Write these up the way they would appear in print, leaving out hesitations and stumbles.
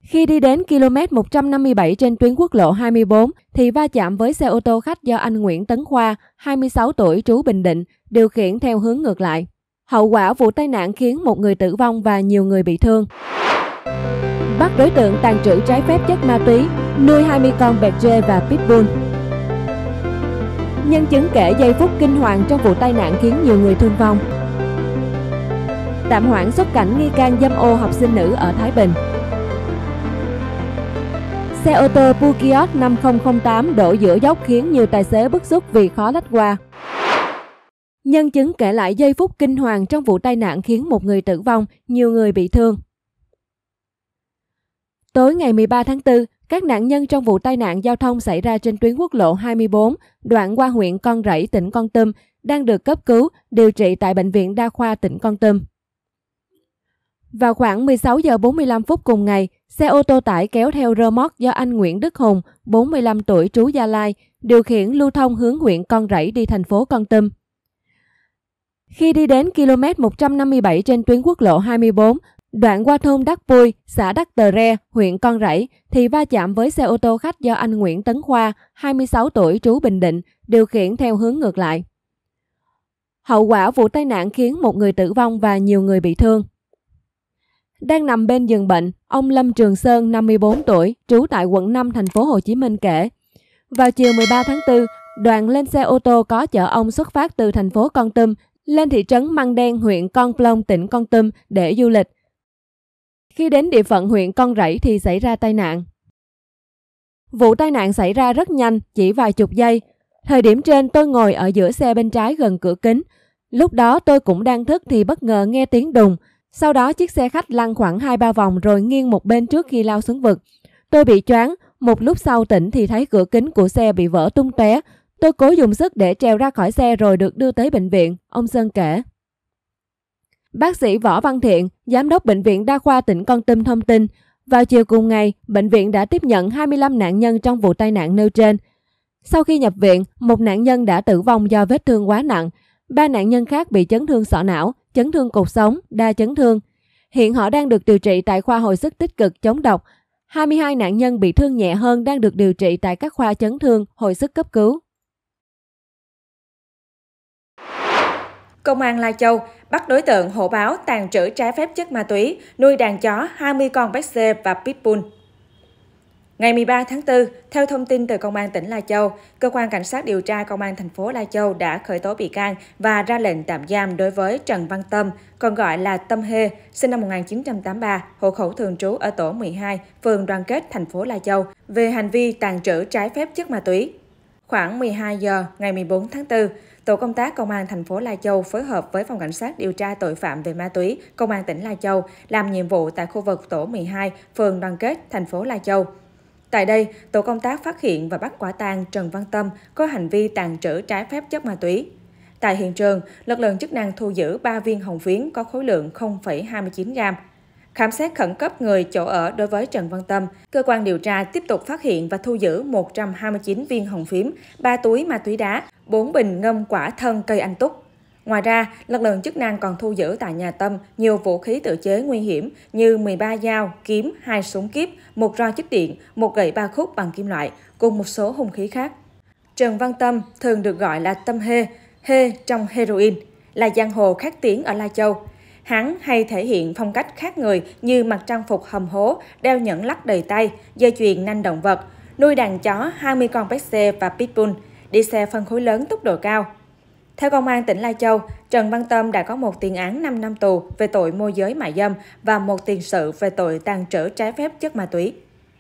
Khi đi đến km 157 trên tuyến quốc lộ 24 thì va chạm với xe ô tô khách do anh Nguyễn Tấn Khoa, 26 tuổi, trú Bình Định, điều khiển theo hướng ngược lại. Hậu quả vụ tai nạn khiến một người tử vong và nhiều người bị thương. Bắt đối tượng tàng trữ trái phép chất ma túy, nuôi 20 con Berger và Pitbull. Nhân chứng kể giây phút kinh hoàng trong vụ tai nạn khiến nhiều người thương vong. Tạm hoãn xuất cảnh nghi can dâm ô học sinh nữ ở Thái Bình. Xe ô tô Pukiot 5008 đổ giữa dốc khiến nhiều tài xế bức xúc vì khó lách qua. Nhân chứng kể lại giây phút kinh hoàng trong vụ tai nạn khiến một người tử vong, nhiều người bị thương. Tối ngày 13 tháng 4, các nạn nhân trong vụ tai nạn giao thông xảy ra trên tuyến quốc lộ 24, đoạn qua huyện Con Rẫy, tỉnh Kon Tum, đang được cấp cứu, điều trị tại Bệnh viện Đa khoa tỉnh Kon Tum. Vào khoảng 16 giờ 45 phút cùng ngày, xe ô tô tải kéo theo rơ moóc do anh Nguyễn Đức Hùng, 45 tuổi, trú Gia Lai, điều khiển lưu thông hướng huyện Con Rẫy đi thành phố Kon Tum. Khi đi đến km 157 trên tuyến quốc lộ 24, đoạn qua thôn Đắc Pui, xã Đắc Tờ Re, huyện Con Rẫy, thì va chạm với xe ô tô khách do anh Nguyễn Tấn Khoa, 26 tuổi, trú Bình Định, điều khiển theo hướng ngược lại. Hậu quả vụ tai nạn khiến một người tử vong và nhiều người bị thương. Đang nằm bên giường bệnh, ông Lâm Trường Sơn, 54 tuổi, trú tại quận 5, thành phố Hồ Chí Minh kể. Vào chiều 13 tháng 4, đoàn lên xe ô tô có chở ông xuất phát từ thành phố Kon Tum lên thị trấn Măng Đen, huyện Con Plong, tỉnh Kon Tum để du lịch. Khi đến địa phận huyện Con Rẫy thì xảy ra tai nạn. Vụ tai nạn xảy ra rất nhanh, chỉ vài chục giây. Thời điểm trên tôi ngồi ở giữa xe bên trái gần cửa kính. Lúc đó tôi cũng đang thức thì bất ngờ nghe tiếng đùng. Sau đó chiếc xe khách lăn khoảng 2-3 vòng rồi nghiêng một bên trước khi lao xuống vực. Tôi bị choáng, một lúc sau tỉnh thì thấy cửa kính của xe bị vỡ tung tóe. Tôi cố dùng sức để trèo ra khỏi xe rồi được đưa tới bệnh viện, ông Sơn kể. Bác sĩ Võ Văn Thiện, Giám đốc Bệnh viện Đa khoa tỉnh Kon Tum thông tin, vào chiều cùng ngày, bệnh viện đã tiếp nhận 25 nạn nhân trong vụ tai nạn nêu trên. Sau khi nhập viện, một nạn nhân đã tử vong do vết thương quá nặng, 3 nạn nhân khác bị chấn thương sọ não, chấn thương cột sống, đa chấn thương. Hiện họ đang được điều trị tại khoa hồi sức tích cực chống độc. 22 nạn nhân bị thương nhẹ hơn đang được điều trị tại các khoa chấn thương, hồi sức cấp cứu. Công an Lai Châu bắt đối tượng hộ báo tàng trữ trái phép chất ma túy, nuôi đàn chó 20 con Berger và Pitbull. Ngày 13 tháng 4, theo thông tin từ Công an tỉnh Lai Châu, Cơ quan Cảnh sát điều tra Công an thành phố Lai Châu đã khởi tố bị can và ra lệnh tạm giam đối với Trần Văn Tâm, còn gọi là Tâm Hê, sinh năm 1983, hộ khẩu thường trú ở tổ 12, phường Đoàn Kết, thành phố Lai Châu, về hành vi tàng trữ trái phép chất ma túy. Khoảng 12 giờ ngày 14 tháng 4, Tổ công tác Công an thành phố Lai Châu phối hợp với Phòng Cảnh sát điều tra tội phạm về ma túy Công an tỉnh Lai Châu làm nhiệm vụ tại khu vực tổ 12, phường Đoàn Kết, thành phố Lai Châu. Tại đây, tổ công tác phát hiện và bắt quả tang Trần Văn Tâm có hành vi tàng trữ trái phép chất ma túy. Tại hiện trường, lực lượng chức năng thu giữ 3 viên hồng phiến có khối lượng 0,29 gram. Khám xét khẩn cấp người chỗ ở đối với Trần Văn Tâm, cơ quan điều tra tiếp tục phát hiện và thu giữ 129 viên hồng phiến, 3 túi ma túy đá, 4 bình ngâm quả thân cây anh túc. Ngoài ra, lực lượng chức năng còn thu giữ tại nhà Tâm nhiều vũ khí tự chế nguy hiểm như 13 dao, kiếm, 2 súng kíp, 1 roi chích điện, 1 gậy 3 khúc bằng kim loại, cùng một số hung khí khác. Trần Văn Tâm thường được gọi là Tâm Hê trong heroin, là giang hồ khét tiếng ở Lai Châu. Hắn hay thể hiện phong cách khác người như mặc trang phục hầm hố, đeo nhẫn lắc đầy tay, dây chuyền nanh động vật, nuôi đàn chó 20 con Berger và Pitbull, đi xe phân khối lớn tốc độ cao. Theo Công an tỉnh Lai Châu, Trần Văn Tâm đã có một tiền án 5 năm tù về tội môi giới mại dâm và một tiền sự về tội tàng trữ trái phép chất ma túy.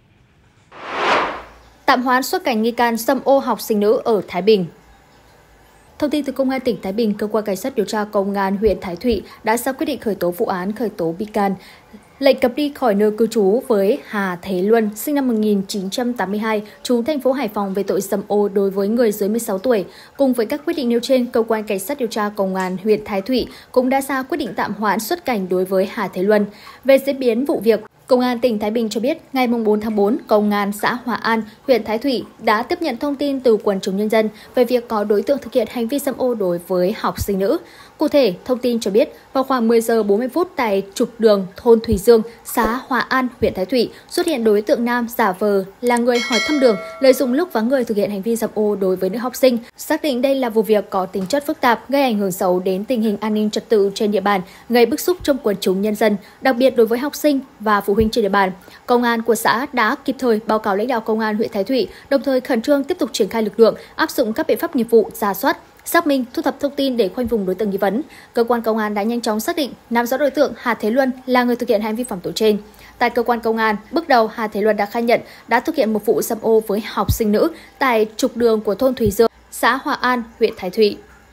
Tạm hoãn xuất cảnh nghi can dâm ô học sinh nữ ở Thái Bình. Thông tin từ Công an tỉnh Thái Bình, Cơ quan Cảnh sát điều tra Công an huyện Thái Thụy đã ra quyết định khởi tố vụ án, khởi tố bị can, lệnh cấm đi khỏi nơi cư trú với Hà Thế Luân, sinh năm 1982, trú thành phố Hải Phòng về tội dâm ô đối với người dưới 16 tuổi. Cùng với các quyết định nêu trên, Cơ quan Cảnh sát điều tra Công an huyện Thái Thụy cũng đã ra quyết định tạm hoãn xuất cảnh đối với Hà Thế Luân. Về diễn biến vụ việc, Công an tỉnh Thái Bình cho biết, ngày 4 tháng 4, Công an xã Hòa An, huyện Thái Thụy đã tiếp nhận thông tin từ quần chúng nhân dân về việc có đối tượng thực hiện hành vi dâm ô đối với học sinh nữ. Cụ thể, thông tin cho biết, vào khoảng 10 giờ 40 phút tại trục đường thôn Thủy Dương, xã Hòa An, huyện Thái Thụy, xuất hiện đối tượng nam giả vờ là người hỏi thăm đường, lợi dụng lúc vắng người thực hiện hành vi dâm ô đối với nữ học sinh. Xác định đây là vụ việc có tính chất phức tạp, gây ảnh hưởng xấu đến tình hình an ninh trật tự trên địa bàn, gây bức xúc trong quần chúng nhân dân, đặc biệt đối với học sinh và phụ huynh trên địa bàn. Công an của xã đã kịp thời báo cáo lãnh đạo Công an huyện Thái Thụy, đồng thời khẩn trương tiếp tục triển khai lực lượng, áp dụng các biện pháp nghiệp vụ, rà soát, xác minh, thu thập thông tin để khoanh vùng đối tượng nghi vấn. Cơ quan công an đã nhanh chóng xác định, làm rõ đối tượng Hà Thế Luân là người thực hiện hành vi phạm tội trên. Tại cơ quan công an, bước đầu Hà Thế Luân đã khai nhận đã thực hiện một vụ dâm ô với học sinh nữ tại trục đường của thôn Thủy Dương, xã Hòa An, huyện Thái Thụy.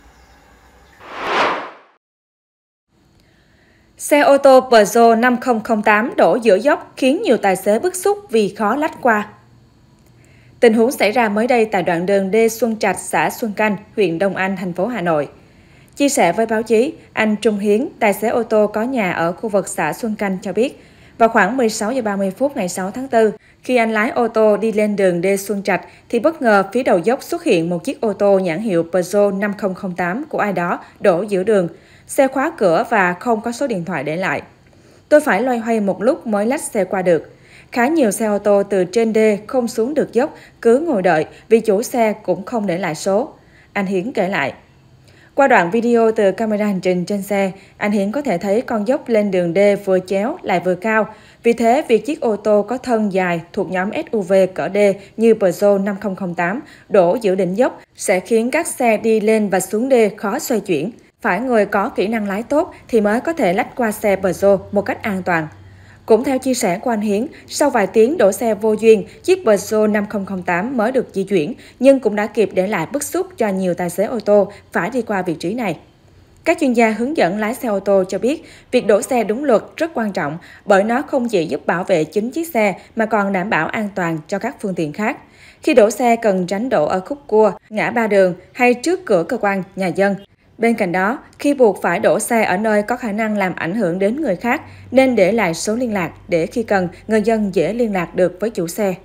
Xe ô tô Peugeot 5008 đổ giữa dốc khiến nhiều tài xế bức xúc vì khó lách qua. Tình huống xảy ra mới đây tại đoạn đường D Xuân Trạch, xã Xuân Canh, huyện Đông Anh, thành phố Hà Nội. Chia sẻ với báo chí, anh Trung Hiến, tài xế ô tô có nhà ở khu vực xã Xuân Canh cho biết, vào khoảng 16 giờ 30 phút ngày 6 tháng 4, khi anh lái ô tô đi lên đường D Xuân Trạch thì bất ngờ phía đầu dốc xuất hiện một chiếc ô tô nhãn hiệu Peugeot 5008 của ai đó đổ giữa đường. Xe khóa cửa và không có số điện thoại để lại. Tôi phải loay hoay một lúc mới lách xe qua được. Khá nhiều xe ô tô từ trên D không xuống được dốc, cứ ngồi đợi vì chủ xe cũng không để lại số. Anh Hiến kể lại. Qua đoạn video từ camera hành trình trên xe, anh Hiến có thể thấy con dốc lên đường D vừa chéo lại vừa cao. Vì thế, việc chiếc ô tô có thân dài thuộc nhóm SUV cỡ D như Peugeot 5008 đổ giữa đỉnh dốc sẽ khiến các xe đi lên và xuống D khó xoay chuyển. Phải người có kỹ năng lái tốt thì mới có thể lách qua xe Peugeot một cách an toàn. Cũng theo chia sẻ của anh Hiến, sau vài tiếng đổ xe vô duyên, chiếc Peugeot 5008 mới được di chuyển, nhưng cũng đã kịp để lại bức xúc cho nhiều tài xế ô tô phải đi qua vị trí này. Các chuyên gia hướng dẫn lái xe ô tô cho biết, việc đổ xe đúng luật rất quan trọng bởi nó không chỉ giúp bảo vệ chính chiếc xe mà còn đảm bảo an toàn cho các phương tiện khác. Khi đổ xe cần tránh đổ ở khúc cua, ngã ba đường hay trước cửa cơ quan, nhà dân. Bên cạnh đó, khi buộc phải đổ xe ở nơi có khả năng làm ảnh hưởng đến người khác, nên để lại số liên lạc để khi cần, người dân dễ liên lạc được với chủ xe.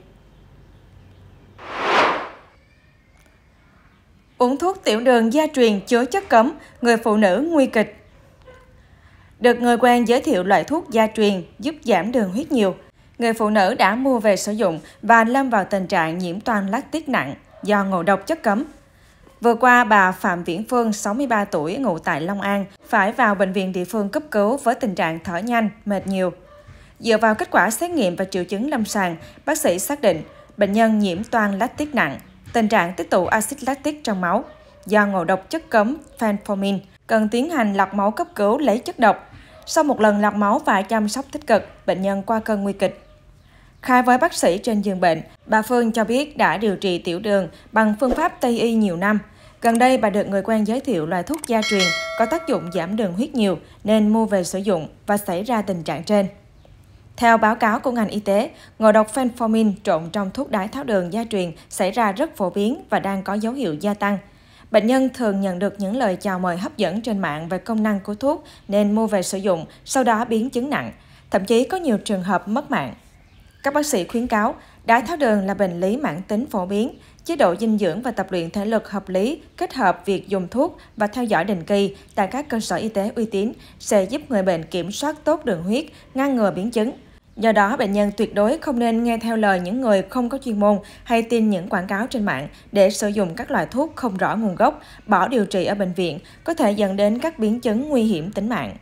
Uống thuốc tiểu đường gia truyền chứa chất cấm, người phụ nữ nguy kịch. Được người quen giới thiệu loại thuốc gia truyền giúp giảm đường huyết nhiều. Người phụ nữ đã mua về sử dụng và lâm vào tình trạng nhiễm toan lactic nặng do ngộ độc chất cấm. Vừa qua, bà Phạm Viễn Phương, 63 tuổi, ngụ tại Long An, phải vào bệnh viện địa phương cấp cứu với tình trạng thở nhanh, mệt nhiều. Dựa vào kết quả xét nghiệm và triệu chứng lâm sàng, bác sĩ xác định bệnh nhân nhiễm toan lactic nặng, tình trạng tích tụ axit lactic trong máu. Do ngộ độc chất cấm fenformin, cần tiến hành lọc máu cấp cứu lấy chất độc. Sau một lần lọc máu và chăm sóc tích cực, bệnh nhân qua cơn nguy kịch. Khai với bác sĩ trên giường bệnh, bà Phương cho biết đã điều trị tiểu đường bằng phương pháp Tây y nhiều năm. Gần đây, bà được người quen giới thiệu loại thuốc gia truyền có tác dụng giảm đường huyết nhiều nên mua về sử dụng và xảy ra tình trạng trên. Theo báo cáo của ngành y tế, ngộ độc fenformin trộn trong thuốc đái tháo đường gia truyền xảy ra rất phổ biến và đang có dấu hiệu gia tăng. Bệnh nhân thường nhận được những lời chào mời hấp dẫn trên mạng về công năng của thuốc nên mua về sử dụng, sau đó biến chứng nặng. Thậm chí có nhiều trường hợp mất mạng. Các bác sĩ khuyến cáo, đái tháo đường là bệnh lý mãn tính phổ biến. Chế độ dinh dưỡng và tập luyện thể lực hợp lý kết hợp việc dùng thuốc và theo dõi định kỳ tại các cơ sở y tế uy tín sẽ giúp người bệnh kiểm soát tốt đường huyết, ngăn ngừa biến chứng. Do đó, bệnh nhân tuyệt đối không nên nghe theo lời những người không có chuyên môn hay tin những quảng cáo trên mạng để sử dụng các loại thuốc không rõ nguồn gốc, bỏ điều trị ở bệnh viện, có thể dẫn đến các biến chứng nguy hiểm tính mạng.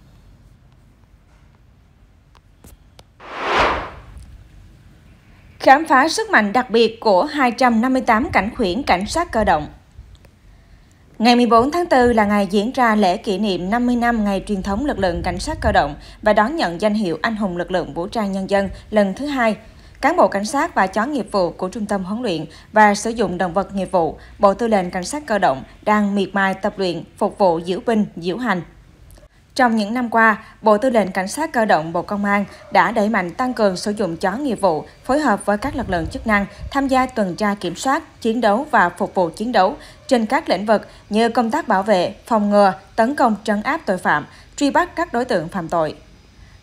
Khám phá sức mạnh đặc biệt của 258 cảnh khuyển cảnh sát cơ động. Ngày 14 tháng 4 là ngày diễn ra lễ kỷ niệm 50 năm ngày truyền thống lực lượng cảnh sát cơ động và đón nhận danh hiệu Anh hùng lực lượng vũ trang nhân dân lần thứ 2. Cán bộ cảnh sát và chó nghiệp vụ của Trung tâm huấn luyện và sử dụng động vật nghiệp vụ, Bộ Tư lệnh Cảnh sát cơ động đang miệt mài tập luyện, phục vụ diễu binh, diễu hành. Trong những năm qua, Bộ Tư lệnh Cảnh sát cơ động Bộ Công an đã đẩy mạnh tăng cường sử dụng chó nghiệp vụ, phối hợp với các lực lượng chức năng tham gia tuần tra kiểm soát, chiến đấu và phục vụ chiến đấu trên các lĩnh vực như công tác bảo vệ, phòng ngừa, tấn công trấn áp tội phạm, truy bắt các đối tượng phạm tội.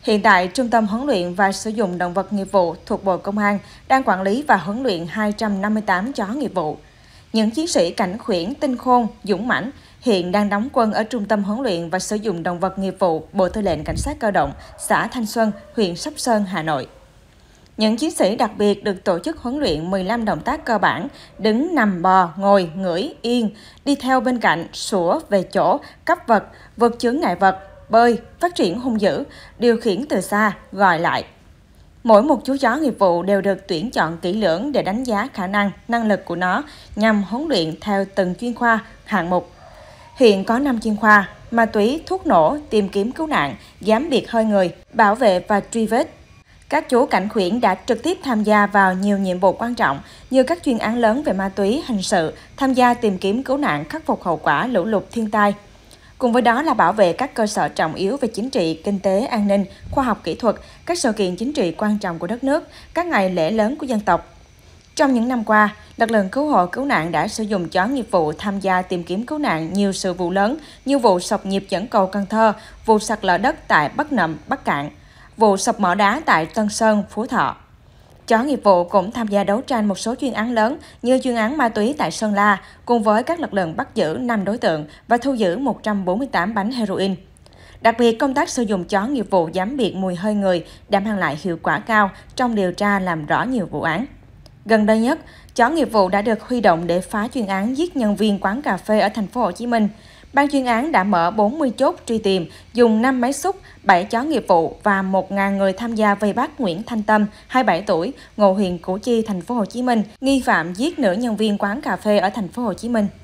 Hiện tại, Trung tâm huấn luyện và sử dụng động vật nghiệp vụ thuộc Bộ Công an đang quản lý và huấn luyện 258 chó nghiệp vụ. Những chiến sĩ cảnh khuyển tinh khôn, dũng mãnh hiện đang đóng quân ở Trung tâm huấn luyện và sử dụng động vật nghiệp vụ Bộ Tư lệnh Cảnh sát cơ động, xã Thanh Xuân, huyện Sóc Sơn, Hà Nội. Những chiến sĩ đặc biệt được tổ chức huấn luyện 15 động tác cơ bản, đứng, nằm, bò, ngồi, ngửi, yên, đi theo bên cạnh, sủa, về chỗ, cấp vật, vượt chướng ngại vật, bơi, phát triển hung dữ, điều khiển từ xa, gọi lại. Mỗi một chú chó nghiệp vụ đều được tuyển chọn kỹ lưỡng để đánh giá khả năng, năng lực của nó nhằm huấn luyện theo từng chuyên khoa, hạng mục. Hiện có 5 chuyên khoa: ma túy, thuốc nổ, tìm kiếm cứu nạn, giám biệt hơi người, bảo vệ và truy vết. Các chú cảnh khuyển đã trực tiếp tham gia vào nhiều nhiệm vụ quan trọng như các chuyên án lớn về ma túy, hình sự, tham gia tìm kiếm cứu nạn, khắc phục hậu quả lũ lụt thiên tai. Cùng với đó là bảo vệ các cơ sở trọng yếu về chính trị, kinh tế, an ninh, khoa học kỹ thuật, các sự kiện chính trị quan trọng của đất nước, các ngày lễ lớn của dân tộc. Trong những năm qua, lực lượng cứu hộ cứu nạn đã sử dụng chó nghiệp vụ tham gia tìm kiếm cứu nạn nhiều sự vụ lớn như vụ sập nhịp dẫn cầu Cần Thơ, vụ sạt lở đất tại Bắc Nậm, Bắc Cạn, vụ sập mỏ đá tại Tân Sơn, Phú Thọ. Chó nghiệp vụ cũng tham gia đấu tranh một số chuyên án lớn như chuyên án ma túy tại Sơn La, cùng với các lực lượng bắt giữ 5 đối tượng và thu giữ 148 bánh heroin. Đặc biệt, công tác sử dụng chó nghiệp vụ giám biệt mùi hơi người đã mang lại hiệu quả cao trong điều tra làm rõ nhiều vụ án. Gần đây nhất, chó nghiệp vụ đã được huy động để phá chuyên án giết nhân viên quán cà phê ở thành phố Hồ Chí Minh. Ban chuyên án đã mở 40 chốt truy tìm, dùng 5 máy xúc, 7 chó nghiệp vụ và 1.000 người tham gia vây bắt Nguyễn Thanh Tâm, 27 tuổi, ngụ huyện Củ Chi, thành phố Hồ Chí Minh, nghi phạm giết nữ nhân viên quán cà phê ở thành phố Hồ Chí Minh.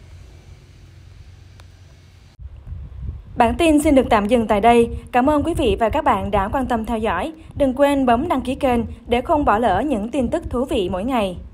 Bản tin xin được tạm dừng tại đây. Cảm ơn quý vị và các bạn đã quan tâm theo dõi. Đừng quên bấm đăng ký kênh để không bỏ lỡ những tin tức thú vị mỗi ngày.